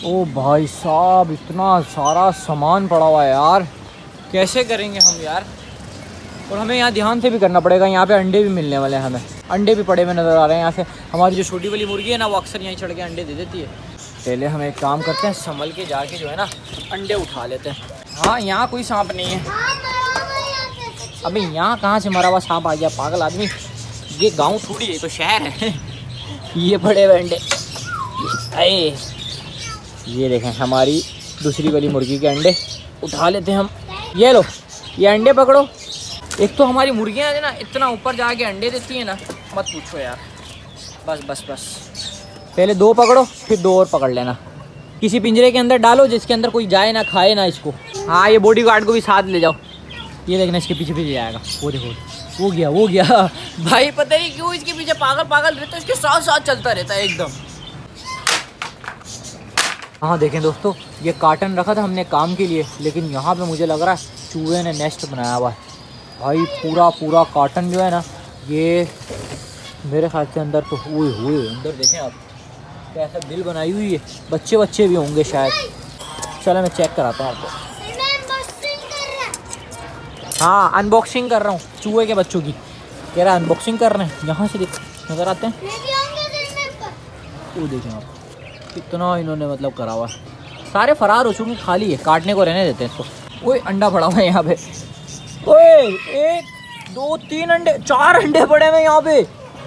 ओ भाई साहब, इतना सारा सामान पड़ा हुआ है यार, कैसे करेंगे हम यार। और हमें यहाँ ध्यान से भी करना पड़ेगा। यहाँ पे अंडे भी मिलने वाले हैं, हमें अंडे भी पड़े हुए नज़र आ रहे हैं। यहाँ से हमारी जो छोटी वाली मुर्गी है ना, वो अक्सर यहीं चढ़ के अंडे दे देती है। पहले हम एक काम करते हैं, संभल के जाके जो है ना अंडे उठा लेते हैं। हाँ, यहाँ कोई सांप नहीं है। अबे यहाँ कहाँ से मरा हुआ सांप आ गया, पागल आदमी। ये गाँव थोड़ी है, तो शहर है। ये बड़े हुए अंडे, अरे ये देखें हमारी दूसरी वाली मुर्गी के अंडे उठा लेते हैं हम। ये लो, ये अंडे पकड़ो। एक तो हमारी मुर्गियाँ है ना, इतना ऊपर जाके अंडे देती हैं ना, मत पूछो यार। बस बस बस, पहले 2 पकड़ो, फिर 2 और पकड़ लेना। किसी पिंजरे के अंदर डालो जिसके अंदर कोई जाए ना, खाए ना इसको। हाँ, ये बॉडी गार्ड को भी साथ ले जाओ। ये देखना, इसके पीछे पीछे जाएगा। वो देखो, वो गया भाई। पता नहीं क्यों इसके पीछे पागल रहता है, इसके साथ साथ चलता रहता है एकदम। हाँ देखें दोस्तों, ये कार्टन रखा था हमने काम के लिए, लेकिन यहाँ पे मुझे लग रहा है चूहे ने नेस्ट बनाया हुआ है भाई। पूरा कार्टन जो है ना, ये मेरे ख्याल से अंदर तो हुए अंदर देखें आप, कैसा दिल बनाई हुई है। बच्चे भी होंगे शायद। चलो मैं चेक कराता हूँ आपको। हाँ, अनबॉक्सिंग कर रहा हूँ चूहे के बच्चों की। कह रहा अनबॉक्सिंग कर रहे हैं। यहाँ से नज़र आते हैं, वो देखें आप, कितना इन्होंने मतलब करा हुआ है। सारे फरार हो चुके, खाली है, काटने को रहने देते हैं इसको। ओए अंडा पड़ा हुआ है यहाँ पे। ओए 1 2 3 अंडे, 4 अंडे पड़े हुए यहाँ पे।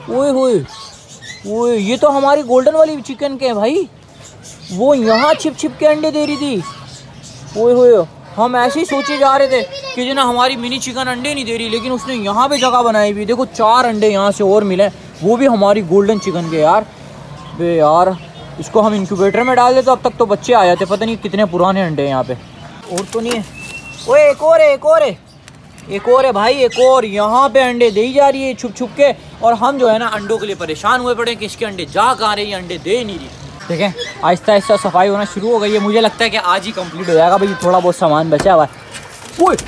ओए ये तो हमारी गोल्डन वाली चिकन के हैं भाई। वो यहाँ छिप के अंडे दे रही थी। ओए हम ऐसे ही सोचे जा रहे थे कि जो ना हमारी मिनी चिकन अंडे नहीं दे रही, लेकिन उसने यहाँ पे जगह बनाई हुई। देखो 4 अंडे यहाँ से और मिले, वो भी हमारी गोल्डन चिकन के यार। बे यार, इसको हम इंक्यूबेटर में डाल देते, अब तक तो बच्चे आ जाते। पता नहीं कितने पुराने अंडे यहाँ पे। और तो नहीं है। ओए एक और है भाई, एक और। यहाँ पे अंडे दे ही जा रही है छुप के। और हम जो है ना अंडों के लिए परेशान हुए पड़े कि इसके अंडे जा कहाँ रहे, अंडे दे नहीं रही। देखें आहिस्ता सफाई होना शुरू हो गई है। मुझे लगता है कि आज ही कंप्लीट हो जाएगा भाई, थोड़ा बहुत सामान बचा हुआ है। ओए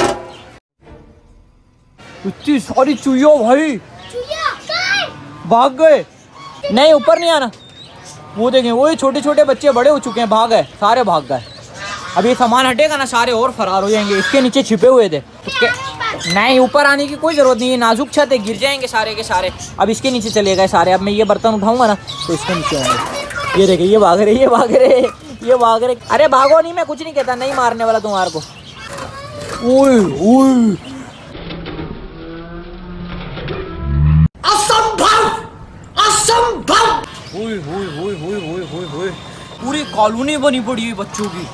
इतनी सारी चूहिया भाई, भाग गए। नहीं, ऊपर नहीं आना। वो देखें, वही छोटे बच्चे बड़े हो चुके हैं, भाग गए, सारे भाग गए। अब ये सामान हटेगा ना, सारे और फरार हो जाएंगे। इसके नीचे छिपे हुए थे तो नहीं, ऊपर आने की कोई ज़रूरत नहीं है, नाजुक छत है, गिर जाएंगे सारे के सारे। अब इसके नीचे चले गए सारे। अब मैं ये बर्तन उठाऊंगा ना तो इसके नीचे होंगे। ये देखिए, ये भाग रहे। अरे भागो नहीं, मैं कुछ नहीं कहता, नहीं मारने वाला तुम्हारे को। ओए पूरी कॉलोनी बनी पड़ी है बच्चों की।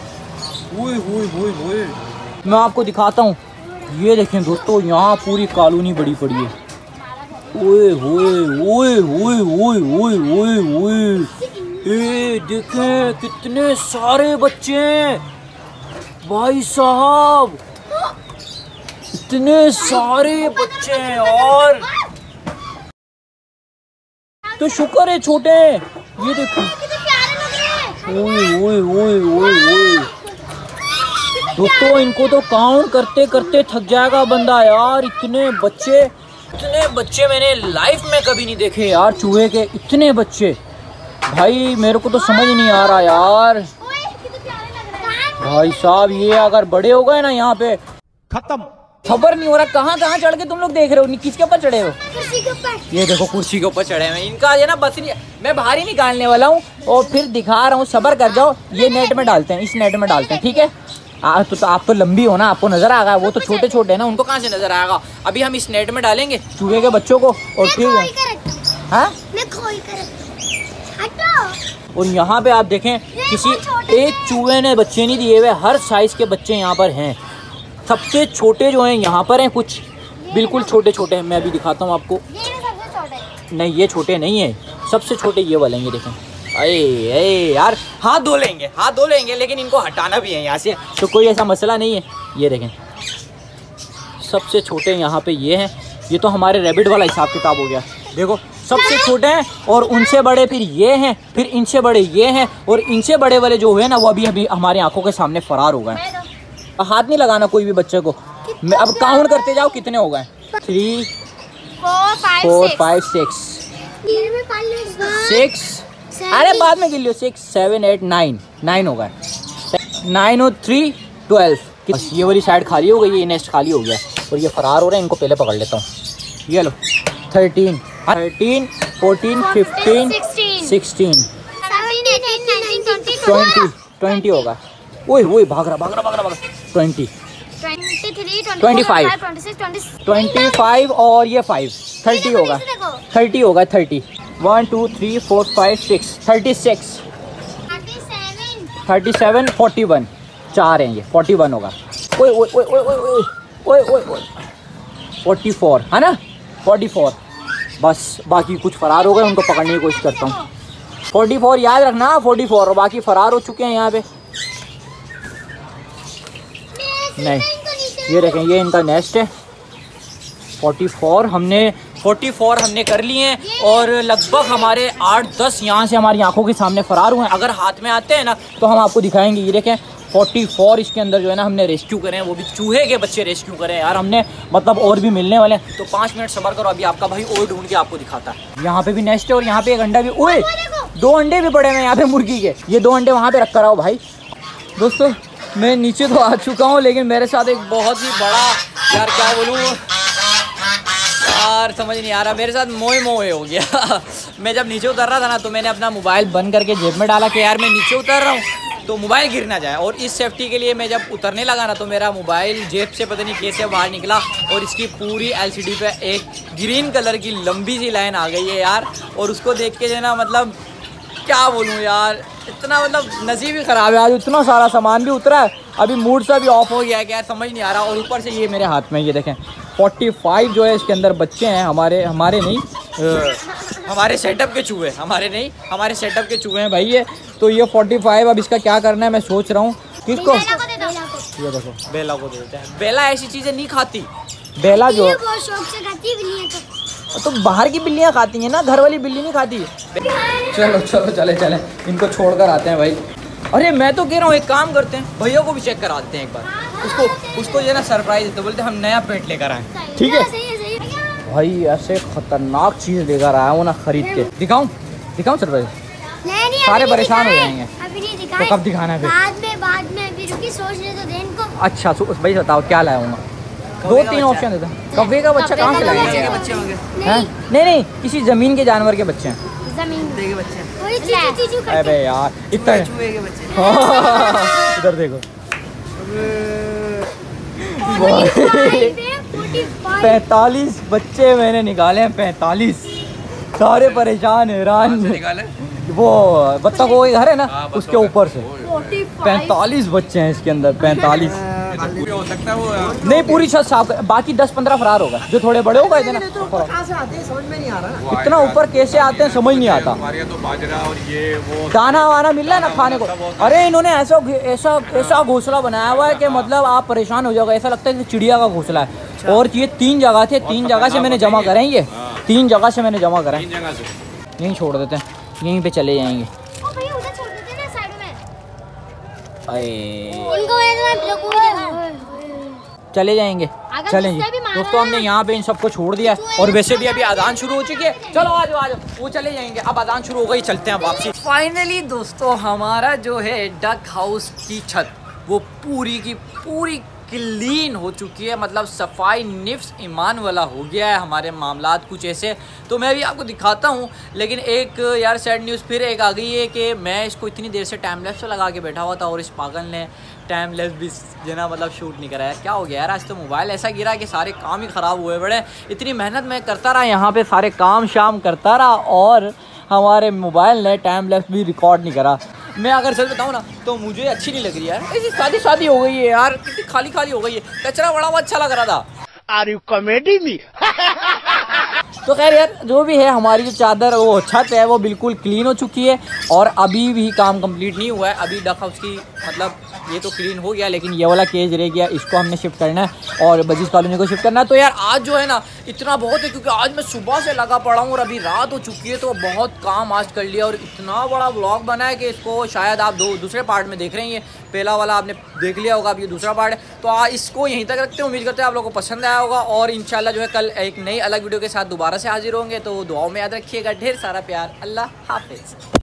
मैं आपको दिखाता हूँ, ये देखें दोस्तों, यहाँ पूरी कॉलोनी बड़ी पड़ी है। ये देखें कितने सारे बच्चे हैं भाई साहब, इतने सारे बच्चे हैं। और तो शुक्र है छोटे। ये देखो, दोस्तों इनको तो काउंट करते करते थक जाएगा बंदा यार। इतने बच्चे मैंने लाइफ में कभी नहीं देखे यार, चूहे के इतने बच्चे भाई। मेरे को तो समझ नहीं आ रहा यार भाई साहब। ये अगर बड़े हो गए ना यहाँ पे, खत्म। खबर नहीं हो रहा कहाँ चढ़ के तुम लोग देख रहे हो। किसके ऊपर चढ़े हो? कुर्सी के ऊपर। ये देखो कुर्सी के ऊपर चढ़े हैं। इनका ये ना बस नहीं, मैं बाहर ही निकालने वाला हूँ और फिर दिखा रहा हूँ, सब्र कर जाओ। ये नेट में डालते हैं, इस नेट में डालते हैं, ठीक है। तो आप तो लंबी हो ना, आपको नजर आएगा। वो तो छोटे हैं ना, उनको कहाँ से नजर आएगा। अभी हम इस नेट में डालेंगे चूहे के बच्चों को और फिर और यहाँ पे आप देखें, किसी एक चूहे ने बच्चे नहीं दिए हुए, हर साइज के बच्चे यहाँ पर हैं। सबसे छोटे जो हैं यहाँ पर हैं, कुछ बिल्कुल छोटे हैं। मैं अभी दिखाता हूँ आपको। नहीं, ये छोटे नहीं है, सबसे छोटे ये वाले हैं। देखें, अरे यार, हाथ धो लेंगे, लेकिन इनको हटाना भी है यहाँ से, तो कोई ऐसा मसला नहीं है। ये देखें, सबसे छोटे यहाँ पे ये हैं। ये तो हमारे रैबिट वाला हिसाब किताब हो गया। देखो सबसे छोटे हैं और उनसे बड़े फिर ये हैं, फिर इनसे बड़े ये हैं, और इनसे बड़े वाले जो हुए ना, वो अभी हमारी आंखों के सामने फरार हो गए। हाथ नहीं लगाना कोई भी बच्चे को। अब काउंट करते जाओ कितने हो गए। 3 4 5 6 अरे बाद में गिन लियो। 6 7 8 9 9 होगा। 9 और 3 12। ये वाली साइड खाली हो गई, ये नेस्ट खाली हो गया और ये फरार हो रहे हैं। इनको पहले पकड़ लेता हूँ। ये लो 13 14 15 16 20 होगा। ओए ओए भाग रहा 20 25 और ये 5 30 होगा। 30 होगा 30 1 2 3 4 5 6 36 37 41 4 हैं ये 41 होगा। ओए ओए ओए ओए ओए ओए ओए ओए 44 है ना 44। बस बाकी कुछ फरार हो गए, उनको पकड़ने की कोशिश करता हूँ। 44 याद रखना 44 और बाकी फरार हो चुके हैं यहाँ पे। नहीं ये देखें ये इनका नेस्ट है। 44 हमने कर लिए हैं और लगभग हमारे 8-10 यहाँ से हमारी आंखों के सामने फरार हुए हैं। अगर हाथ में आते हैं ना तो हम आपको दिखाएंगे। ये देखें 44 इसके अंदर जो है ना हमने रेस्क्यू करे हैं, वो भी चूहे के बच्चे रेस्क्यू करे हैं यार हमने, मतलब और भी मिलने वाले हैं। तो 5 मिनट सब्र करो, अभी आपका भाई और ढूंढ के आपको दिखाता है। यहाँ पे भी नेस्ट है और यहाँ पे एक अंडा भी। ओए 2 अंडे भी पड़े हुए हैं यहाँ पे मुर्गी के। ये 2 अंडे वहाँ पे रख कर आओ भाई। दोस्तों मैं नीचे तो आ चुका हूँ लेकिन मेरे साथ एक बहुत ही बड़ा यार क्या बोलूँ यार समझ नहीं आ रहा, मेरे साथ मोए हो गया। मैं जब नीचे उतर रहा था ना तो मैंने अपना मोबाइल बंद करके जेब में डाला कि यार मैं नीचे उतर रहा हूँ तो मोबाइल गिर ना जाए। और इस सेफ्टी के लिए मैं जब उतरने लगा ना तो मेरा मोबाइल जेब से पता नहीं कैसे बाहर निकला और इसकी पूरी LCD पे एक ग्रीन कलर की लंबी सी लाइन आ गई है यार। और उसको देख के जो ना मतलब क्या बोलूँ यार, इतना मतलब नसीब ही ख़राब है आज। इतना सारा सामान भी उतरा है, अभी मूड सा भी ऑफ हो गया है, क्या समझ नहीं आ रहा। और ऊपर से ये मेरे हाथ में ये देखें 45 जो है इसके अंदर बच्चे हैं हमारे नहीं हमारे सेटअप के चूहे, हमारे सेटअप के चूहे हैं भाई ये। तो ये 45 अब इसका क्या करना है मैं सोच रहा हूँ। किसको? ये देखो बेला को देते हैं। बेला ऐसी चीज़ें नहीं खाती। बेला जो तो बाहर की बिल्लियाँ खाती हैं ना, घर वाली बिल्ली नहीं खाती। चलो चले इनको छोड़ कर आते हैं भाई। अरे मैं तो कह रहा हूँ एक काम करते हैं, भैया को भी चेक कराते हैं एक बार। उसको जो है ना सरप्राइज देते, बोलते हम नया पेट लेकर आए। ठीक है भाई, ऐसे खतरनाक चीज़ लेकर आया हूँ ना खरीद के। दिखाऊं सरप्राइज? सारे परेशान हो जाएंगे। तो कब दिखाना है? बाद में अभी रुकी सोचने तो दे इनको। अच्छा भाई बताओ क्या लाया हूँ? 2-3 ऑप्शन देता। कौवे का बच्चा कहाँ से लाएंगे? नहीं किसी जमीन के जानवर के बच्चे हैं। के बच्चे। अबे यार इतना इधर देखो 45 बच्चे मैंने निकाले हैं। 45 सारे परेशान हैरान। वो बत्तखों के घर है ना उसके ऊपर से 45 बच्चे हैं इसके अंदर। 45 हो सकता है वो नहीं पूरी छत साफ। बाकी 10-15 फरार होगा जो थोड़े बड़े होगा इतना। समझ में नहीं आ रहा इतना ऊपर कैसे आते हैं समझ नहीं आता। तो बाजरा और ये वो दाना वाना मिल रहा है ना खाने को। अरे इन्होंने ऐसा घोंसला बनाया हुआ है कि मतलब आप परेशान हो जाओगे। ऐसा लगता है कि चिड़िया का घोंसला है। और ये 3 जगह थे, 3 जगह से मैंने जमा करे हैं। ये 3 जगह से मैंने जमा करा। यहीं छोड़ देते हैं, यहीं पे चले जाएंगे। चले जाएंगे चलेंगे दोस्तों। हमने यहाँ पे इन सबको छोड़ दिया और वैसे भी अभी अजान शुरू हो चुकी है। चलो आ जाओ वो चले जाएंगे। अब अजान शुरू हो गई, चलते हैं वापसी। फाइनली दोस्तों हमारा जो है डक हाउस की छत वो पूरी की पूरी क्लीन हो चुकी है। मतलब सफाई निफ्स ईमान वाला हो गया है हमारे मामलात कुछ ऐसे। तो मैं भी आपको दिखाता हूँ। लेकिन एक यार सैड न्यूज़ फिर एक आ गई है कि मैं इसको इतनी देर से टाइम लैप्स लगा के बैठा हुआ था और इस पागल ने टाइम लैप्स भी जना मतलब शूट नहीं कराया। क्या हो गया यार, आज तो मोबाइल ऐसा गिरा कि सारे काम ही ख़राब हुए बड़े। इतनी मेहनत मैं करता रहा यहाँ पे, सारे काम शाम करता रहा और हमारे मोबाइल ने टाइम लैप्स भी रिकॉर्ड नहीं करा। मैं अगर सच बताऊँ ना तो मुझे अच्छी नहीं लग रही यार। ऐसी शादी हो गई है यार, कितनी खाली हो गई है। कचरा बड़ा अच्छा लग रहा था। Are you comedy me? तो खैर यार जो भी है, हमारी जो चादर वो छत है वो बिल्कुल क्लीन हो चुकी है और अभी भी काम कंप्लीट नहीं हुआ है। अभी डक हाउस की मतलब ये तो क्लीन हो गया लेकिन ये वाला केज रह गया, इसको हमने शिफ्ट करना है और बजीज कॉलोनी को शिफ्ट करना है। तो यार आज जो है ना इतना बहुत है क्योंकि आज मैं सुबह से लगा पड़ा हूँ और अभी रात हो चुकी है। तो बहुत काम आज कर लिया और इतना बड़ा व्लॉग बना है कि इसको शायद आप दूसरे पार्ट में देख रहे हैं। पहला वाला आपने देख लिया होगा, अब ये दूसरा पार्ट है। तो इसको यहीं तक रखते हैं। उम्मीद करते हैं आप लोगों को पसंद आया होगा और इंशाल्लाह जो है कल एक नई अलग वीडियो के साथ दोबारा से हाजिर होंगे। तो दुआओं में याद रखिएगा। ढेर सारा प्यार। अल्लाह हाफिज़।